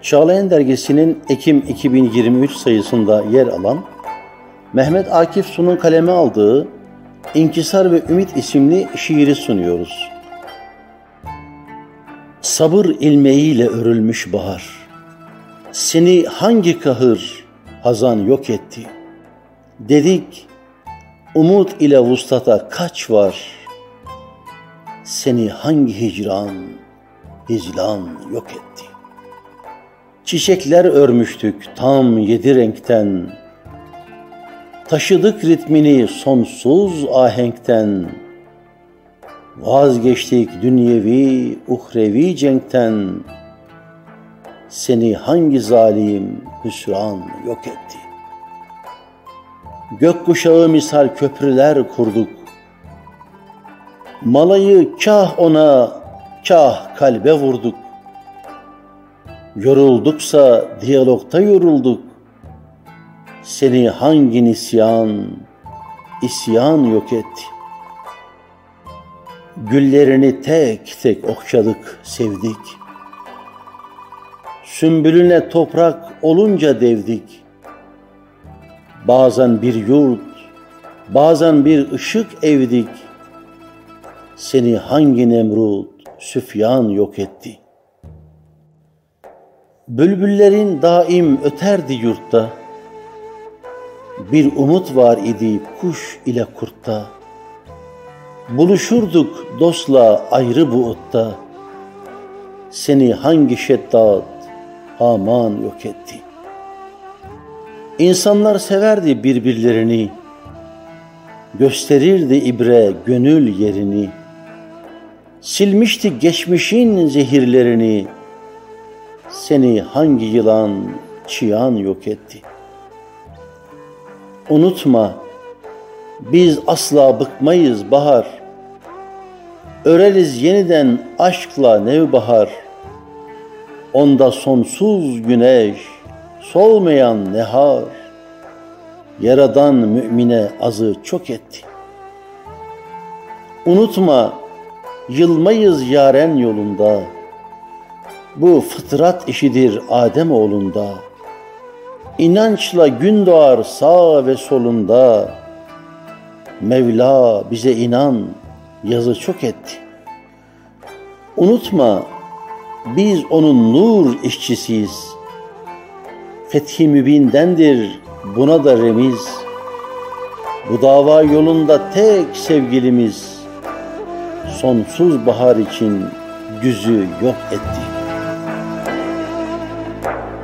Çağlayan Dergisi'nin Ekim 2023 sayısında yer alan Mehmet Akif Su'nun kaleme aldığı İnkisar ve Ümit isimli şiiri sunuyoruz. Sabır ilmeğiyle örülmüş bahar, seni hangi kahır, hazan yok etti? Dedik, umut ile vuslata kaç var, seni hangi hicran, hiclan yok etti? Çiçekler örmüştük tam 7 renkten, taşıdık ritmini sonsuz ahenkten, vazgeçtik dünyevi, uhrevi cenkten, seni hangi zalim hüsran yok etti? Gökkuşağı misal köprüler kurduk, malayı kah ona, kah kalbe vurduk. Yorulduksa diyalogta yorulduk, seni hangi nisyan, isyan yok etti? Güllerini tek tek okşadık, sevdik. Sümbülüne toprak olunca devdik. Bazen bir yurt, bazen bir ışık evdik. Seni hangi Nemrut, Süfyan yok etti? Bülbüllerin daim öterdi yurtta. Bir umut var idi kuş ile kurtta. Buluşurduk dostla ayrı buğutta. Seni hangi Şeddat, Haman yok etti? İnsanlar severdi birbirlerini, gösterirdi ibre gönül yerini. Silmişti geçmişin zehirlerini, seni hangi yılan, çıyan yok etti? Unutma, biz asla bıkmayız bahar, öreriz yeniden aşkla nevbahar. Onda sonsuz güneş, solmayan nehar, Yaradan mümine azı çok etti. Unutma, yılmayız yaren yolunda, bu fıtrat işidir Adem oğlunda. İnançla gün doğar sağ ve solunda, Mevla bize inan yazı çok etti. Unutma, biz onun nur işçisiyiz. Fethi mübindendir buna da remiz. Bu dava yolunda tek sevgilimiz, sonsuz bahar için güzü yok etti.